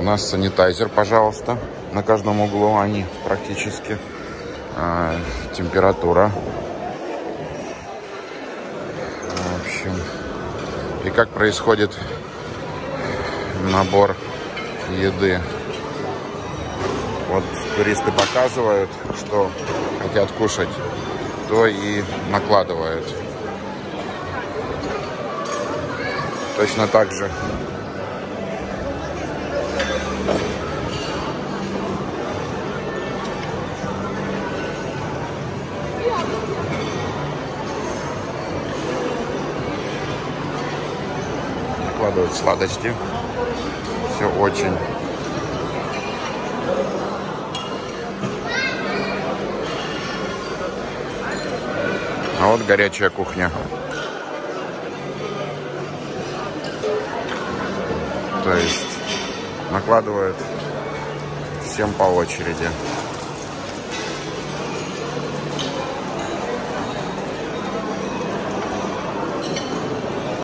У нас санитайзер, пожалуйста, на каждом углу они практически. Температура. В общем, и как происходит набор еды. Вот туристы показывают, что хотят кушать, то и накладывают. Точно так же. Накладывают сладости. Все очень. А вот горячая кухня. То есть накладывают всем по очереди.